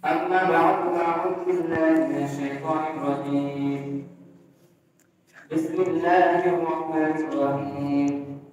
أما بعد فأعوذ بالله من الشيطان الرجيم. بسم الله الرحمن الرحيم.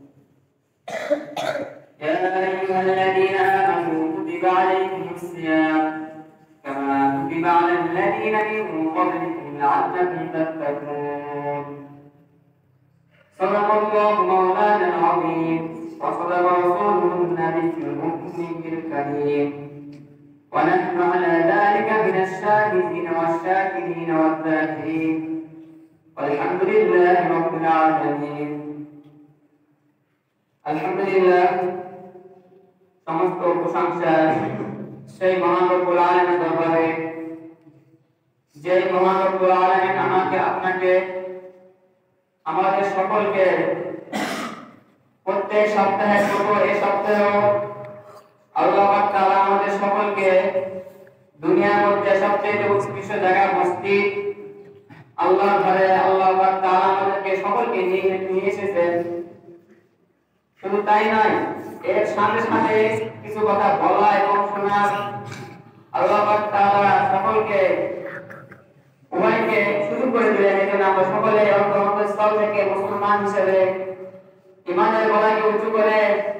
يا أيها الذين آمنوا كتب عليكم الصيام كما كتب على الذين من قبلكم لعلكم تتقون. صدق الله مولانا العظيم وصدق رسوله النبي الأمي الكريم، ونحن على ذلك من الشاهدين والشاكرين والذاكرين، والحمد لله رب العالمين. আলহামদুলিল্লাহ, সমস্ত প্রশংসা সেই মহান রব্বুল আলামিনের দরবারে, যে মহান রব্বুল আলামিন আমাকে আপনাকে আমাদের সকলকে প্রত্যেক সপ্তাহে এই সপ্তাহেও আল্লাহ পাক তাআলা আমাদের সকলকে দুনিয়ার মধ্যে সবচেয়ে উৎকৃষ্ট জায়গা মসজিদ আল্লাহর ঘরে আল্লাহ পাক তাআলা আমাদেরকে সকলকে নিয়ে এসেছেন। শুধু তাই নয়, এর সাথে সাথে কিছু কথা বলা এবং শোনা আল্লাহ পাক তাআলা সকলকে উভয়কে সুযোগ করে দিলেন। এই জন্য আমরা সকলে অন্তরস্থল থেকে মুসলমান হিসেবে ইমানের গলাকে উঁচু করে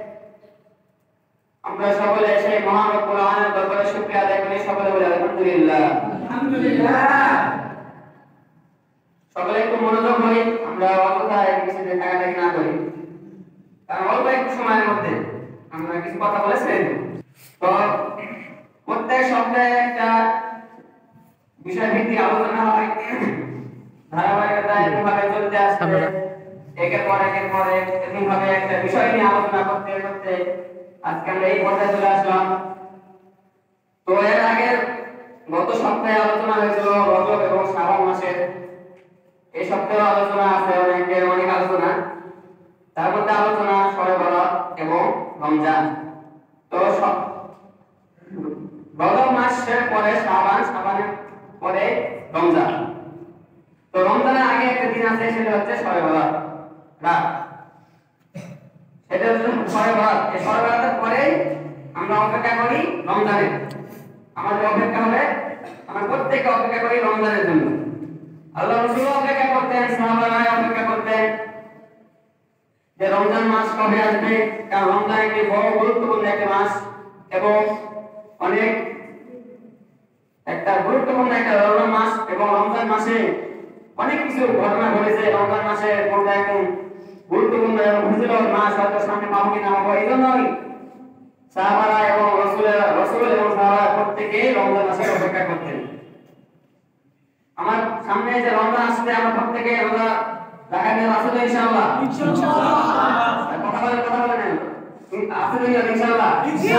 আমরা সকলে সেই মহান রব্বুল আলামিনের দরবারে শুকরিয়া আদায় করি। সকলে বলি আলহামদুলিল্লাহ। আলহামদুলিল্লাহ। সকলে একটু মনোযোগ করি, আমরা অযথায় কিছু টাকাটাকি না করি, কারণ অল্প একটু সময়ের মধ্যে আমরা কিছু কথা বলেছেন। তো প্রত্যেক সপ্তাহে একটা বিষয়ভিত্তিক আলোচনা হয়, ধারাবাহিকতায় এভাবে চলতে আসছে। একের পর এরকমভাবে একটা বিষয় নিয়ে আলোচনা করতে করতে আজকে আমরা এই পর্যায়ে চলে আসলাম। তো এর আগে গত সপ্তাহে আলোচনা হয়েছিল রজব এবং শাবান মাসের। এই সপ্তাহে আলোচনা আছে অনেক আলোচনা, তার মধ্যে আলোচনা শবে বরাত এবং রমজান। তো রজব মাসের পরে শাবানের পরে রমজান। তো রমজানের আগে একটা দিন আছে, সেটা হচ্ছে শবে বরাত রাত। এটা হচ্ছে শবে বরাত। এই শবে বরাতের পরে আমরা অপেক্ষা করি রমজানের। আমাদের অপেক্ষা হবে, আমরা প্রত্যেকে অপেক্ষা করি রমজানের জন্য। আল্লাহ রাসূল অপেক্ষা করতেন, সাহাবারা অপেক্ষা করতেন যে রমজান মাস কবে আসবে, কারণ রমজান একটি বড় গুরুত্বপূর্ণ একটা মাস এবং অনেক একটা গুরুত্বপূর্ণ একটা রমজান মাস। এবং রমজান মাসে অনেক কিছু ঘটনা ঘটেছে। রমজান মাসে কোনটা এখন গুরুত্বপূর্ণ এবং ফজিলত মাস, হয়তো সামনে পাবো কিনা পাবো, এই জন্যই সাহাবারা এবং রাসূল এবং সাহাবারা প্রত্যেকেই রমজান মাসে অপেক্ষা করতেন। আমার সামনে যে রমজান আসছে, আমরা প্রত্যেকে রোজা রাখা নিয়ে আসলে ইনশাআল্লাহ কথা বলেন আসলে ইনশাআল্লাহ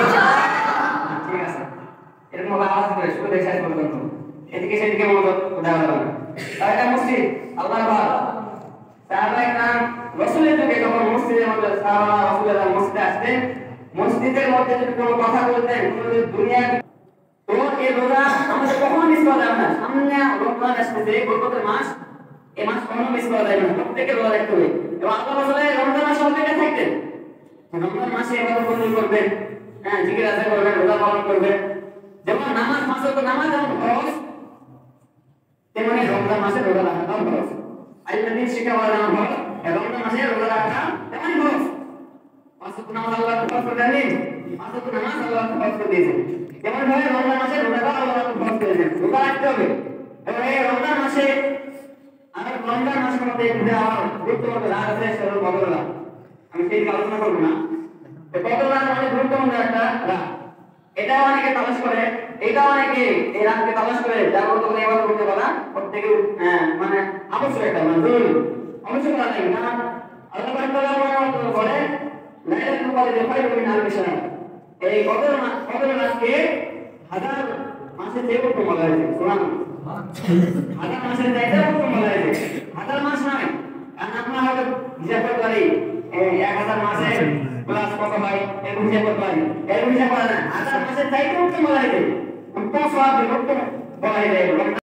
ঠিক আছে। এরকম আওয়াজ করে শুরু থেকে শেষ পর্যন্ত এদিকে সেদিকে মনোযোগ দেওয়া যাবে না। এটা মসজিদ আল্লাহর ঘর। সাহাবায়ে কেরাম রাসূলের যুগে যখন মসজিদের মধ্যে সাহাবারা রাসূলের মসজিদে আসতেন, মসজিদের মধ্যে যদি কোনো কথা বলতেন, কোনো দুনিয়া, তো এই রোজা আমাদের কখনো মিস করা যাবে না। সামনে রমজান আসছে, বরকতের মাস, এই মাস কখনো মিস করা যাবে না, প্রত্যেকে রোজা রাখতে হবে। এবং আল্লাহ রাসূলের রমজান মাসে অপেক্ষা থাকতেন, রমজান মাসে ইবাদত বন্দেগি করবেন, জিকির আজকার করবেন, রোজা পালন করবেন। যেমন নামাজ পাঁচ ওয়াক্ত নামাজ যেমন ফরজ, তেমনি রমজান মাসে রোজা রাখাটাও ফরজ। আল্লাহর দিন শিক্ষা করা যেমন ফরজ, রমজান মাসে রোজা রাখা তেমনি ফরজ। পাঁচ ওয়াক্ত নামাজ আল্লাহ ফরজ করে দেননি, পাঁচ ওয়াক্ত নামাজ আল্লাহ ফরজ করে দিয়েছেন। যেমন ভাবে রমজান মাসে রোজাটাও আল্লাহ ফরজ করেছেন, রোজা রাখতে হবে। এবং এই রমজান মাসে রমজান মাসের মধ্যে আমার গুরুত্বপূর্ণ রাত আছে, সেটা হলো বদর রাত। আমি সেই আলোচনা করবো না। বদর রাত অনেক গুরুত্বপূর্ণ একটা রাত। এটা অনেকে তালাশ করে, এটা অনেকে এই রাতকে তালাশ করে জাগ্রত করে এবার করতে পারে না। প্রত্যেকে মানে অবশ্যই একটা মানে জরুরি অবশ্যই করা লাগে। কারণ আল্লাহ পাক তাআলা বলে লাইলাতুল কদর খায়রুম মিন আলফি শাহর। এই কদর রাতকে হাজার মাসের চেয়ে উত্তম বলা হয়েছে। সুবহানাল্লাহ, হাজার মাসের চাইতে উত্তম বলা হয়েছে। হাজার মাস নয়, কারণ আমরা হয়তো হিসাব করতে পারি 1000 মাসে প্লাস কত হয়, এরকম হিসাব করতে পারি, এরকম হিসাব করা না। হাজার মাসের চাইতে উত্তম বলা হয়েছে, উত্তম সওয়াব উত্তম বলা হয়েছে।